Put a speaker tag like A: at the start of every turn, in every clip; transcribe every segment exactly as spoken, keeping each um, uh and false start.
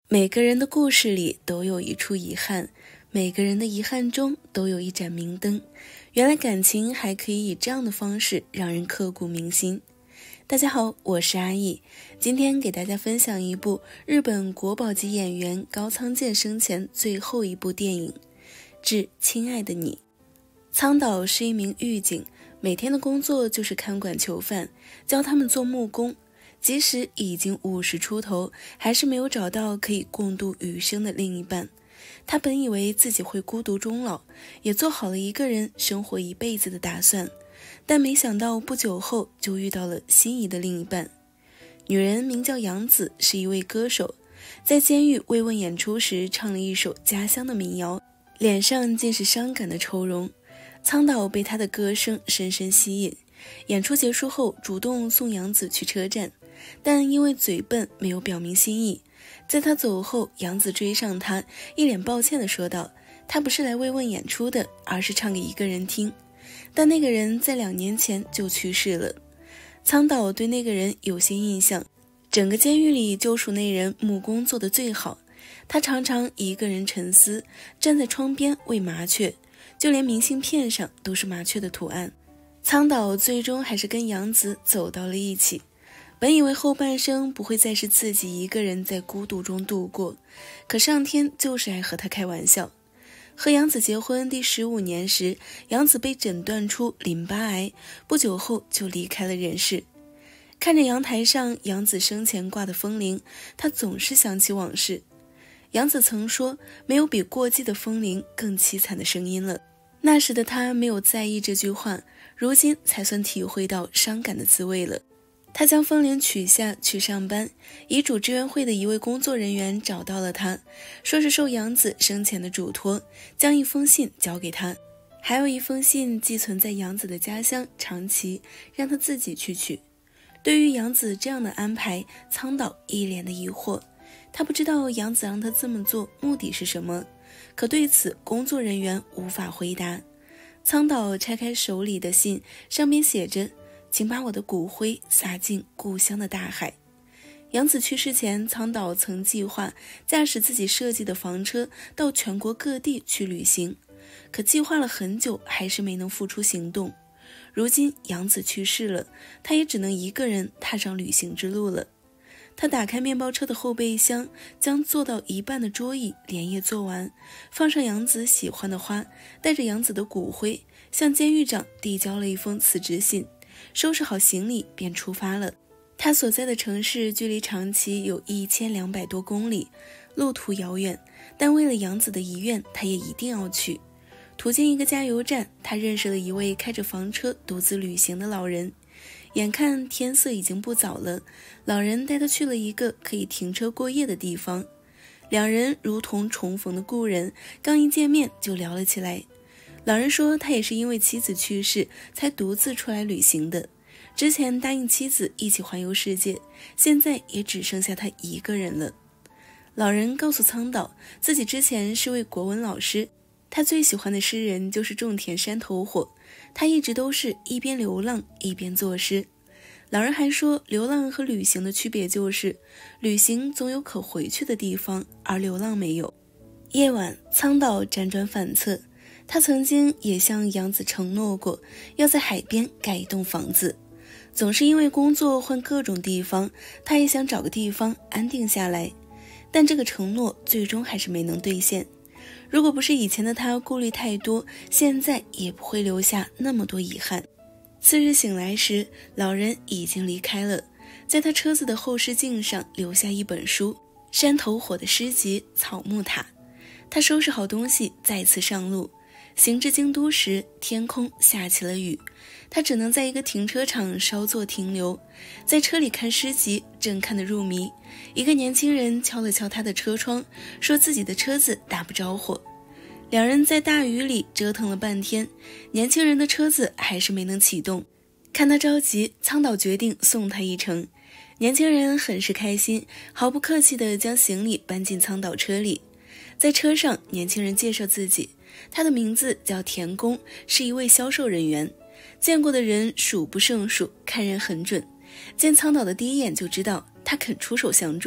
A: 每个人的故事里都有一处遗憾，每个人的遗憾中都有一盏明灯。原来感情还可以以这样的方式让人刻骨铭心。大家好，我是阿易，今天给大家分享一部日本国宝级演员高仓健生前最后一部电影《致亲爱的你》。苍岛是一名狱警，每天的工作就是看管囚犯，教他们做木工。即使已经五十出头，还是没有找到可以共度余生的另一半。他本以为自己会孤独终老，也做好了一个人生活一辈子的打算，但没想到不久后就遇到了心仪的另一半。女人名叫杨子，是一位歌手，在监狱慰问演出时唱了一首家乡的民谣，脸上尽是伤感的愁容。苍岛被她的歌声深深吸引，演出结束后主动送杨子去车站，但因为嘴笨没有表明心意。在他走后，杨子追上他，一脸抱歉地说道，他不是来慰问演出的，而是唱给一个人听，但那个人在两年前就去世了。苍岛对那个人有些印象，整个监狱里就属那人木工做得最好。他常常一个人沉思，站在窗边喂麻雀，就连明信片上都是麻雀的图案。苍岛最终还是跟杨子走到了一起，本以为后半生不会再是自己一个人在孤独中度过，可上天就是爱和他开玩笑。和杨子结婚第十五年时，杨子被诊断出淋巴癌，不久后就离开了人世。看着阳台上杨子生前挂的风铃，他总是想起往事。杨子曾说，没有比过继的风铃更凄惨的声音了。那时的他没有在意这句话，如今才算体会到伤感的滋味了。他将风铃取下去上班，遗嘱支援会的一位工作人员找到了他，说是受杨子生前的嘱托，将一封信交给他，还有一封信寄存在杨子的家乡长崎，让他自己去取。对于杨子这样的安排，苍岛一脸的疑惑，他不知道杨子让他这么做目的是什么，可对此工作人员无法回答。苍岛拆开手里的信，上面写着，请把我的骨灰撒进故乡的大海。杨子去世前，苍岛曾计划驾驶自己设计的房车到全国各地去旅行，可计划了很久还是没能付出行动。如今杨子去世了，他也只能一个人踏上旅行之路了。他打开面包车的后备箱，将做到一半的桌椅连夜做完，放上杨子喜欢的花，带着杨子的骨灰，向监狱长递交了一封辞职信，收拾好行李便出发了。他所在的城市距离长崎有一千两百多公里，路途遥远，但为了杨子的遗愿，他也一定要去。途经一个加油站，他认识了一位开着房车独自旅行的老人。眼看天色已经不早了，老人带他去了一个可以停车过夜的地方。两人如同重逢的故人，刚一见面就聊了起来。老人说，他也是因为妻子去世才独自出来旅行的，之前答应妻子一起环游世界，现在也只剩下他一个人了。老人告诉苍岛，自己之前是位国文老师，他最喜欢的诗人就是种田山头火，他一直都是一边流浪一边作诗。老人还说，流浪和旅行的区别就是，旅行总有可回去的地方，而流浪没有。夜晚，苍岛辗转反侧，他曾经也向杨子承诺过，要在海边盖一栋房子。总是因为工作换各种地方，他也想找个地方安定下来，但这个承诺最终还是没能兑现。如果不是以前的他顾虑太多，现在也不会留下那么多遗憾。次日醒来时，老人已经离开了，在他车子的后视镜上留下一本书，山头火的诗集《草木塔》。他收拾好东西再次上路，行至京都时，天空下起了雨，他只能在一个停车场稍作停留，在车里看诗集，正看得入迷，一个年轻人敲了敲他的车窗，说自己的车子打不着火。两人在大雨里折腾了半天，年轻人的车子还是没能启动。看他着急，苍岛决定送他一程。年轻人很是开心，毫不客气地将行李搬进苍岛车里。在车上，年轻人介绍自己，他的名字叫田宫，是一位销售人员，见过的人数不胜数，看人很准。见苍岛的第一眼就知道他肯出手相助，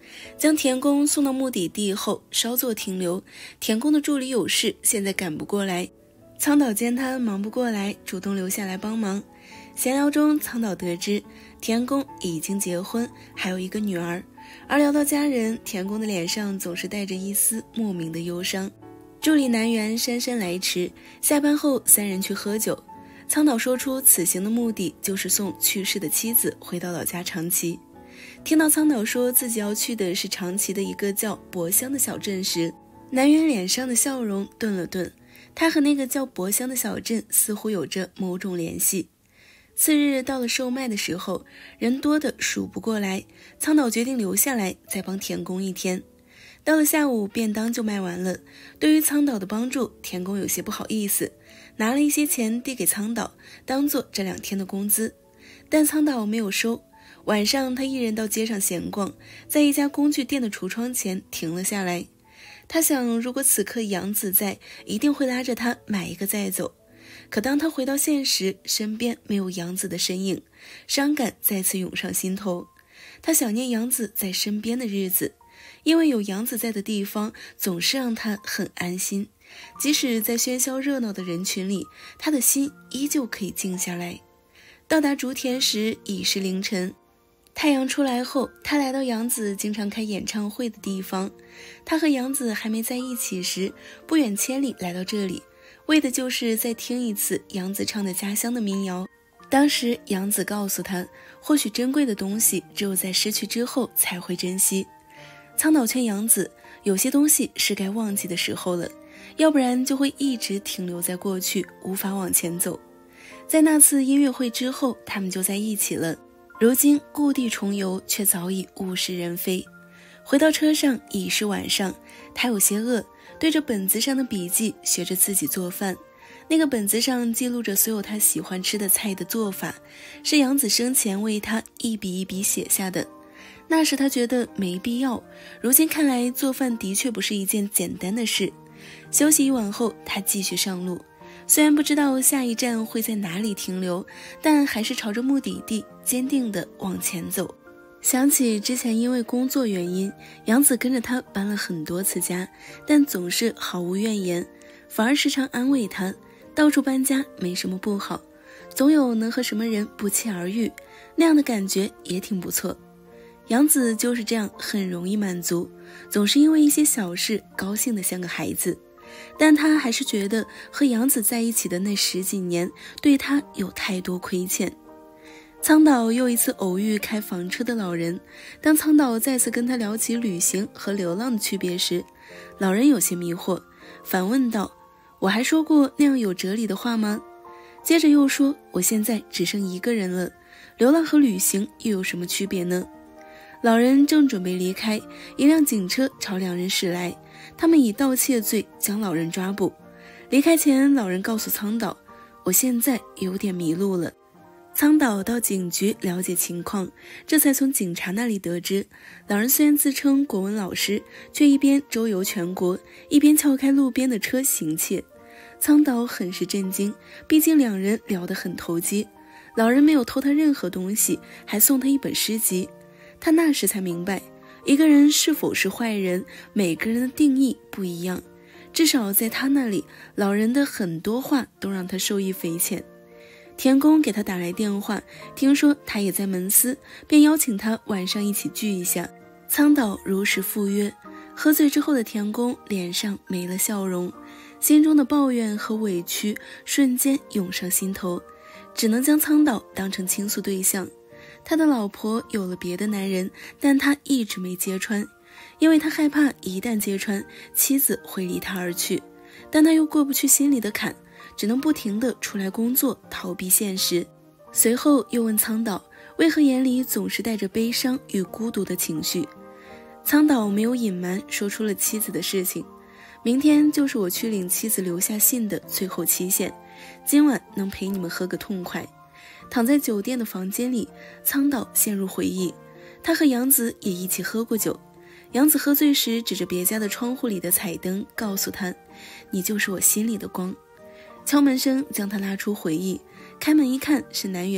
A: 将田宫送到目的地后稍作停留，田宫的助理有事，现在赶不过来。苍岛见他忙不过来，主动留下来帮忙。闲聊中，苍岛得知田宫已经结婚，还有一个女儿。而聊到家人，田宫的脸上总是带着一丝莫名的忧伤。助理南园姗姗来迟，下班后三人去喝酒。苍岛说出此行的目的就是送去世的妻子回到老家长崎。听到苍岛说自己要去的是长崎的一个叫博乡的小镇时，南园脸上的笑容顿了顿。他和那个叫博乡的小镇似乎有着某种联系。次日到了售卖的时候，人多的数不过来，苍岛决定留下来再帮田宫一天。到了下午，便当就卖完了。对于苍岛的帮助，田宫有些不好意思，拿了一些钱递给苍岛，当做这两天的工资。但苍岛没有收。晚上他一人到街上闲逛，在一家工具店的橱窗前停了下来。他想，如果此刻杨子在，一定会拉着他买一个再走。可当他回到现实，身边没有杨子的身影，伤感再次涌上心头。他想念杨子在身边的日子，因为有杨子在的地方总是让他很安心，即使在喧嚣热闹的人群里，他的心依旧可以静下来。到达竹田时已是凌晨，太阳出来后，他来到杨子经常开演唱会的地方。他和杨子还没在一起时，不远千里来到这里，为的就是再听一次杨子唱的家乡的民谣。当时杨子告诉他，或许珍贵的东西只有在失去之后才会珍惜。苍岛劝杨子，有些东西是该忘记的时候了，要不然就会一直停留在过去，无法往前走。在那次音乐会之后，他们就在一起了。如今故地重游，却早已物是人非。回到车上已是晚上，他有些饿，对着本子上的笔记学着自己做饭。那个本子上记录着所有他喜欢吃的菜的做法，是杨子生前为他一笔一笔写下的。那时他觉得没必要，如今看来做饭的确不是一件简单的事。休息一晚后，他继续上路。虽然不知道下一站会在哪里停留，但还是朝着目的地坚定地往前走。想起之前因为工作原因，杨子跟着他搬了很多次家，但总是毫无怨言，反而时常安慰他，到处搬家没什么不好，总有能和什么人不期而遇，那样的感觉也挺不错。杨子就是这样，很容易满足，总是因为一些小事高兴得像个孩子。但他还是觉得和杨子在一起的那十几年对他有太多亏欠。苍岛又一次偶遇开房车的老人，当苍岛再次跟他聊起旅行和流浪的区别时，老人有些迷惑，反问道：我还说过那样有哲理的话吗？接着又说，我现在只剩一个人了，流浪和旅行又有什么区别呢？老人正准备离开，一辆警车朝两人驶来，他们以盗窃罪将老人抓捕。离开前，老人告诉苍岛，我现在有点迷路了。苍岛到警局了解情况，这才从警察那里得知，老人虽然自称国文老师，却一边周游全国，一边撬开路边的车行窃。苍岛很是震惊，毕竟两人聊得很投机，老人没有偷他任何东西，还送他一本诗集。他那时才明白，一个人是否是坏人，每个人的定义不一样，至少在他那里，老人的很多话都让他受益匪浅。田宫给他打来电话，听说他也在门司，便邀请他晚上一起聚一下。苍岛如实赴约。喝醉之后的田宫脸上没了笑容，心中的抱怨和委屈瞬间涌上心头，只能将苍岛当成倾诉对象。他的老婆有了别的男人，但他一直没揭穿，因为他害怕一旦揭穿，妻子会离他而去，但他又过不去心里的坎，只能不停地出来工作，逃避现实。随后又问苍岛，为何眼里总是带着悲伤与孤独的情绪。苍岛没有隐瞒，说出了妻子的事情。明天就是我去领妻子留下信的最后期限，今晚能陪你们喝个痛快。躺在酒店的房间里，苍岛陷入回忆，他和杨子也一起喝过酒。杨子喝醉时指着别家的窗户里的彩灯，告诉他，你就是我心里的光。敲门声将他拉出回忆，开门一看是南园，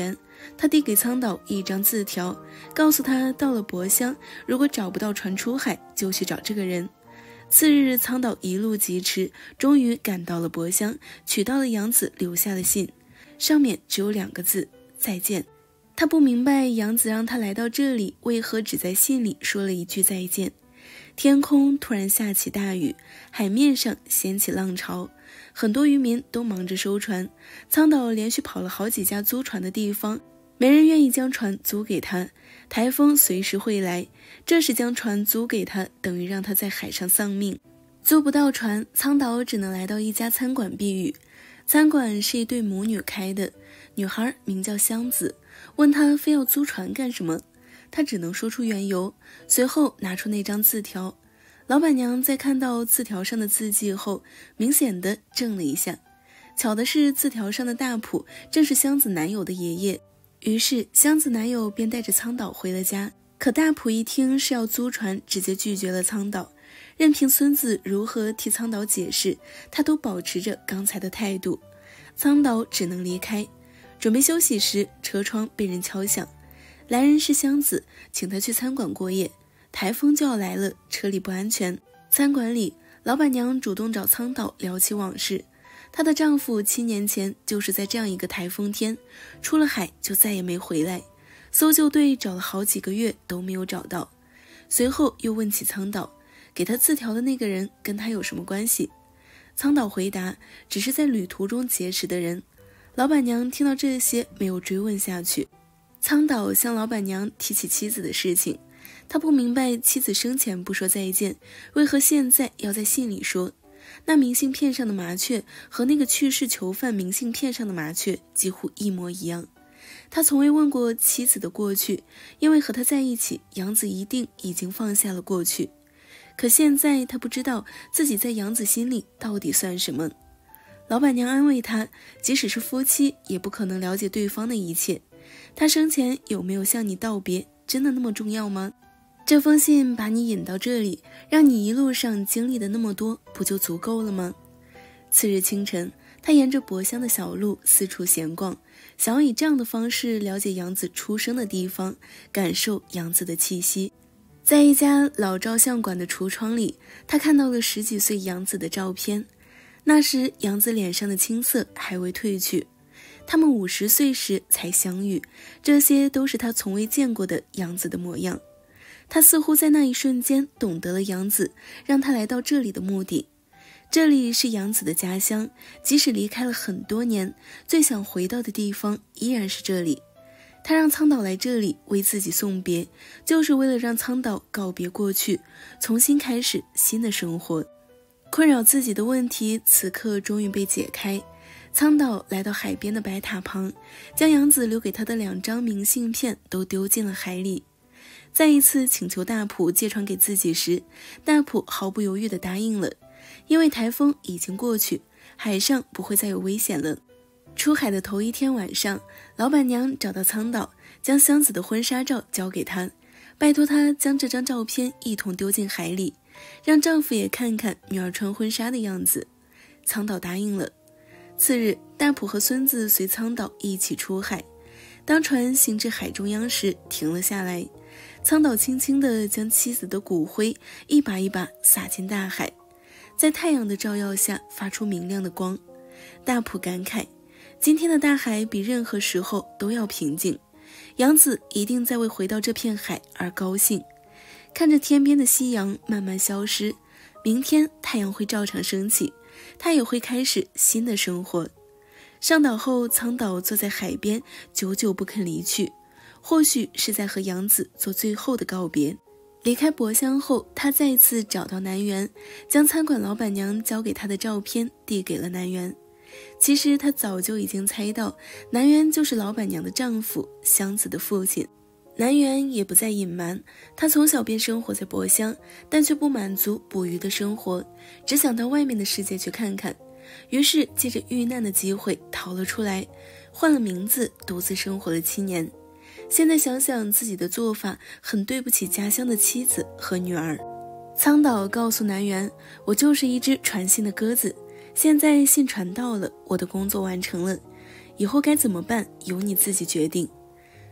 A: 他递给苍岛一张字条，告诉他到了博乡，如果找不到船出海，就去找这个人。次日，苍岛一路疾驰，终于赶到了博乡，取到了杨子留下的信，上面只有两个字：再见。他不明白杨子让他来到这里，为何只在信里说了一句再见。天空突然下起大雨，海面上掀起浪潮，很多渔民都忙着收船。苍岛连续跑了好几家租船的地方，没人愿意将船租给他。台风随时会来，这时将船租给他，等于让他在海上丧命。租不到船，苍岛只能来到一家餐馆避雨。餐馆是一对母女开的，女孩名叫香子，问他非要租船干什么，他只能说出缘由，随后拿出那张字条。老板娘在看到字条上的字迹后，明显的怔了一下。巧的是，字条上的大埔正是香子男友的爷爷，于是香子男友便带着苍岛回了家。可大埔一听是要租船，直接拒绝了苍岛，任凭孙子如何替苍岛解释，他都保持着刚才的态度。苍岛只能离开。准备休息时，车窗被人敲响，来人是香子，请他去餐馆过夜。台风就要来了，车里不安全。餐馆里，老板娘主动找苍岛聊起往事。她的丈夫七年前就是在这样一个台风天出了海，就再也没回来。搜救队找了好几个月都没有找到。随后又问起苍岛，给他字条的那个人跟他有什么关系？苍岛回答，只是在旅途中结识的人。老板娘听到这些，没有追问下去。苍岛向老板娘提起妻子的事情，他不明白妻子生前不说再见，为何现在要在信里说。那明信片上的麻雀和那个去世囚犯明信片上的麻雀几乎一模一样。他从未问过妻子的过去，因为和他在一起，杨子一定已经放下了过去。可现在他不知道自己在杨子心里到底算什么。老板娘安慰他，即使是夫妻，也不可能了解对方的一切。他生前有没有向你道别，真的那么重要吗？这封信把你引到这里，让你一路上经历的那么多，不就足够了吗？次日清晨，他沿着博乡的小路四处闲逛，想要以这样的方式了解杨子出生的地方，感受杨子的气息。在一家老照相馆的橱窗里，他看到了十几岁杨子的照片。那时杨子脸上的青涩还未褪去，他们五十岁时才相遇，这些都是他从未见过的杨子的模样。他似乎在那一瞬间懂得了杨子让他来到这里的目的。这里是杨子的家乡，即使离开了很多年，最想回到的地方依然是这里。他让苍岛来这里为自己送别，就是为了让苍岛告别过去，重新开始新的生活。困扰自己的问题此刻终于被解开。苍岛来到海边的白塔旁，将杨子留给他的两张明信片都丢进了海里。再一次请求大埔借船给自己时，大埔毫不犹豫地答应了，因为台风已经过去，海上不会再有危险了。出海的头一天晚上，老板娘找到苍岛，将香子的婚纱照交给他，拜托他将这张照片一同丢进海里，让丈夫也看看女儿穿婚纱的样子。苍岛答应了。次日，大埔和孙子随苍岛一起出海。当船行至海中央时，停了下来。苍岛轻轻地将妻子的骨灰一把一把撒进大海，在太阳的照耀下发出明亮的光。大埔感慨，今天的大海比任何时候都要平静，杨子一定在为回到这片海而高兴。看着天边的夕阳慢慢消失，明天太阳会照常升起，他也会开始新的生活。上岛后，苍岛坐在海边，久久不肯离去，或许是在和杨子做最后的告别。离开博乡后，他再次找到南园，将餐馆老板娘交给他的照片递给了南园。其实他早就已经猜到，南园就是老板娘的丈夫，香子的父亲。南园也不再隐瞒，他从小便生活在博乡，但却不满足捕鱼的生活，只想到外面的世界去看看。于是借着遇难的机会逃了出来，换了名字，独自生活了七年。现在想想自己的做法，很对不起家乡的妻子和女儿。苍岛告诉南园，我就是一只传信的鸽子，现在信传到了，我的工作完成了，以后该怎么办由你自己决定。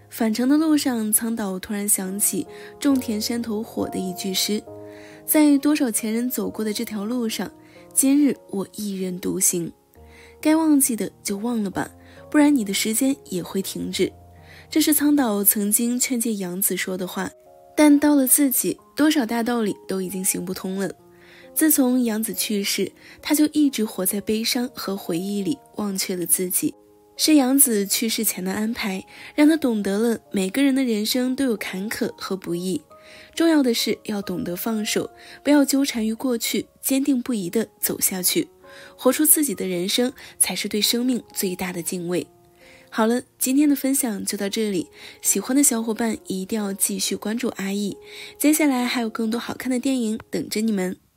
A: 返程的路上，苍岛突然想起种田山头火的一句诗：在多少前人走过的这条路上，今日我一人独行。该忘记的就忘了吧，不然你的时间也会停止。这是苍岛曾经劝诫杨子说的话，但到了自己，多少大道理都已经行不通了。自从杨子去世，他就一直活在悲伤和回忆里，忘却了自己。是杨子去世前的安排，让他懂得了每个人的人生都有坎坷和不易，重要的是要懂得放手，不要纠缠于过去，坚定不移地走下去，活出自己的人生，才是对生命最大的敬畏。好了，今天的分享就到这里，喜欢的小伙伴一定要继续关注阿易，接下来还有更多好看的电影等着你们。